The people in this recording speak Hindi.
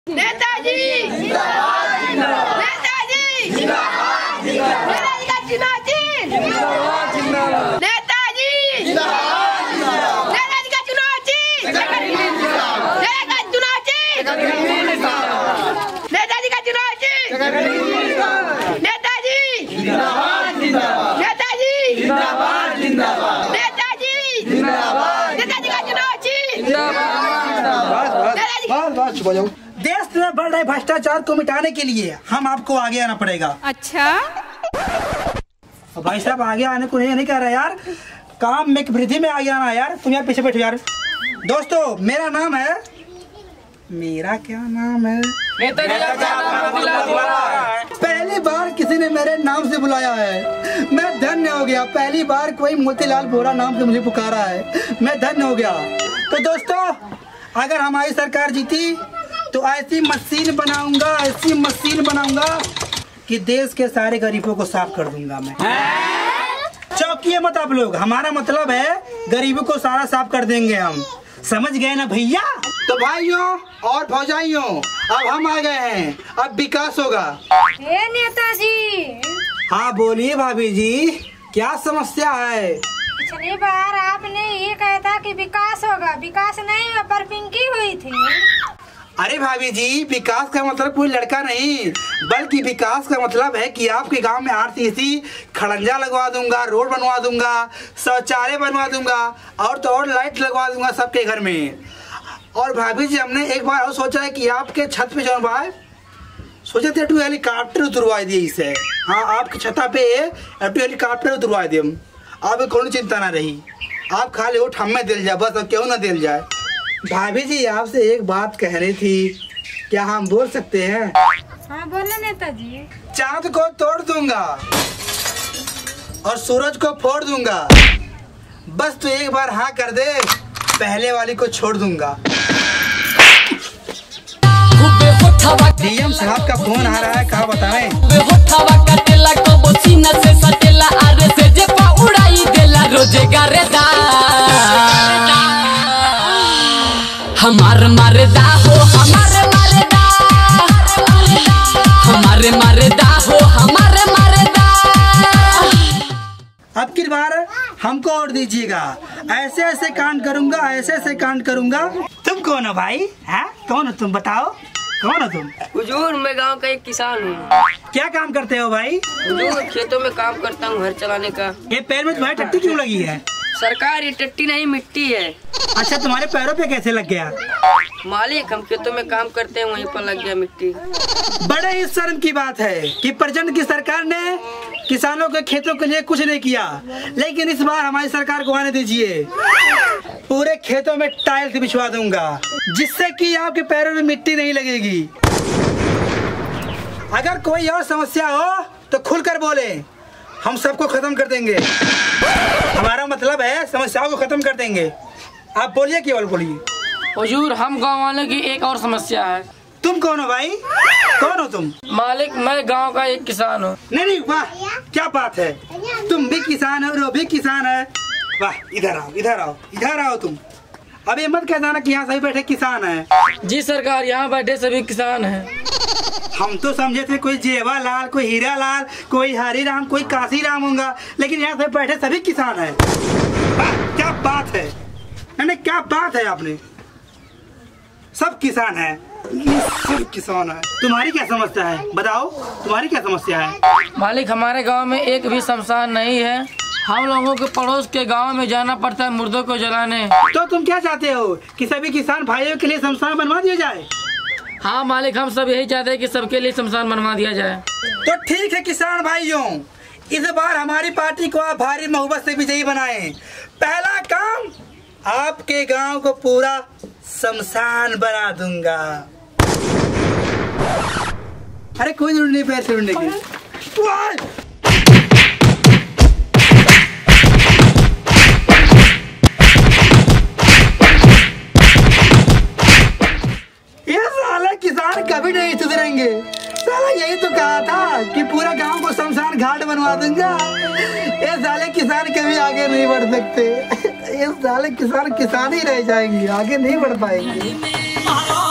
नेताजी नेताजी नेताजी का चुनौती, नेताजी नेताजी का चुनौती, नेताजी का चुनौती, नेताजी नेताजी नेताजी नेताजी का चुनौती। देश में बढ़ रहे भ्रष्टाचार को मिटाने के लिए हम आपको आगे आना पड़ेगा। अच्छा भाई साहब, आगे आने को नहीं कह रहा यार, काम में वृद्धि में आगे आना यार। तुम यार पीछे बैठो यार। दोस्तों, मेरा नाम है, मेरा क्या नाम है? पहली बार किसी ने मेरे नाम से बुलाया है, मैं धन्य हो गया। पहली बार कोई मोतीलाल वोरा नाम से मुझे पुकारा है, मैं धन्य हो गया। तो दोस्तों, अगर हमारी सरकार जीती तो ऐसी मशीन बनाऊंगा कि देश के सारे गरीबों को साफ कर दूंगा मैं। चौकिए मत आप लोग, हमारा मतलब है गरीबों को सारा साफ कर देंगे हम, समझ गए ना भैया? तो भाइयों और भौजाइयों, अब हम आ गए हैं, अब विकास होगा। नेताजी। हाँ बोलिए भाभी जी, क्या समस्या है? पिछली बार आपने ये कहा था कि विकास होगा, विकास नहीं हुआ पर पिंकी हुई थी। अरे भाभी जी, विकास का मतलब कोई लड़का नहीं, बल्कि विकास का मतलब है कि आपके गांव में आरसीसी खड़ंजा लगवा दूंगा, रोड बनवा दूंगा, शौचालय बनवा दूंगा, और तो और लाइट लगवा दूंगा सबके घर में। और भाभी जी, हमने एक बार और सोचा है कि आपके छत पे जो है सोचे थे हेलीकॉप्टर उतरवा दिए इसे। हाँ, आपकी छत पे हेलीकॉप्टर उतरवा दिए हम, आप कौन चिंता ना रही, आप खाली उठ हमें दिल जाए बस, और क्यों ना दिल जाए। भाभी जी, आपसे एक बात कह रही थी, क्या हम बोल सकते हैं? हाँ बोले नेताजी। चांद को तोड़ दूंगा और सूरज को फोड़ दूंगा, बस तू एक बार हाँ कर दे, पहले वाली को छोड़ दूंगा। डीएम साहब का फोन आ रहा है, कहाँ बताएं? हमारे मरदा हो, हमारे मरदा, हमारे मरदा हो, हमारे मरदा। अब की बार हमको और दीजिएगा, ऐसे ऐसे कांड करूंगा, ऐसे ऐसे कांड करूंगा। तुम कौन हो भाई? हैं? कौन हो तुम? बताओ कौन हो तुम? हुजूर, मैं गांव का एक किसान हूँ। क्या काम करते हो भाई? हुजूर, खेतों में काम करता हूँ, हर चलाने का। ये पैर में तुम्हारी टट्टी क्यों लगी है? सरकार, ये टट्टी नहीं मिट्टी है। अच्छा, तुम्हारे पैरों पे कैसे लग गया? मालिक, हम खेतों में काम करते हैं, वहीं पर लग गया मिट्टी। बड़े ही शर्म की बात है कि प्रचंड की सरकार ने किसानों के खेतों के लिए कुछ नहीं किया, लेकिन इस बार हमारी सरकार को आने दीजिए, पूरे खेतों में टाइल्स बिछवा दूंगा, जिससे कि आपके पैरों में मिट्टी नहीं लगेगी। अगर कोई और समस्या हो तो खुलकर बोले, हम सबको खत्म कर देंगे। हमारा मतलब है समस्याओं को खत्म कर देंगे। आप बोलिए, केवल बोलिए। हुजूर, हम गांव वाले की एक और समस्या है। तुम कौन हो भाई? कौन हो तुम? मालिक, मैं गांव का एक किसान हूँ। नहीं, वाह क्या बात है, तुम भी किसान हो, वो भी किसान है। वाह, इधर आओ, इधर आओ, इधर आओ तुम। अब ये मत कह देना कि यहाँ सभी बैठे किसान हैं। जी सरकार, यहाँ बैठे सभी किसान हैं। हम तो समझे थे कोई जेवालाल, कोई हीरा लाल, कोई हरी राम, कोई काशी राम होगा, लेकिन यहाँ से बैठे सभी किसान हैं। वाह क्या बात है, नहीं क्या बात है, आपने सब किसान है, सब किसान है। तुम्हारी क्या समस्या है? बताओ, तुम्हारी क्या समस्या है? मालिक, हमारे गांव में एक भी शमशान नहीं है, हम लोगों के पड़ोस के गांव में जाना पड़ता है मुर्दों को जलाने। तो तुम क्या चाहते हो कि सभी किसान भाइयों के लिए शमशान बनवा दिया जाए? हाँ मालिक, हम सब यही चाहते हैं कि सबके लिए शमशान बनवा दिया जाए। तो ठीक है किसान भाइयों, इस बार हमारी पार्टी को आप भारी मोहब्बत से विजयी बनाएं। पहला काम, आपके गांव को पूरा शमशान बना दूंगा। अरे कोई जरूरत नहीं पैर छोड़ने की। ये साले किसान कभी नहीं सुधरेंगे। साला यही तो कहा था कि पूरा गांव को शमशान घाट बनवा दूंगा। ये साले किसान कभी आगे नहीं बढ़ सकते। ये साले किसान ही रह जाएंगे, आगे नहीं बढ़ पाएंगे।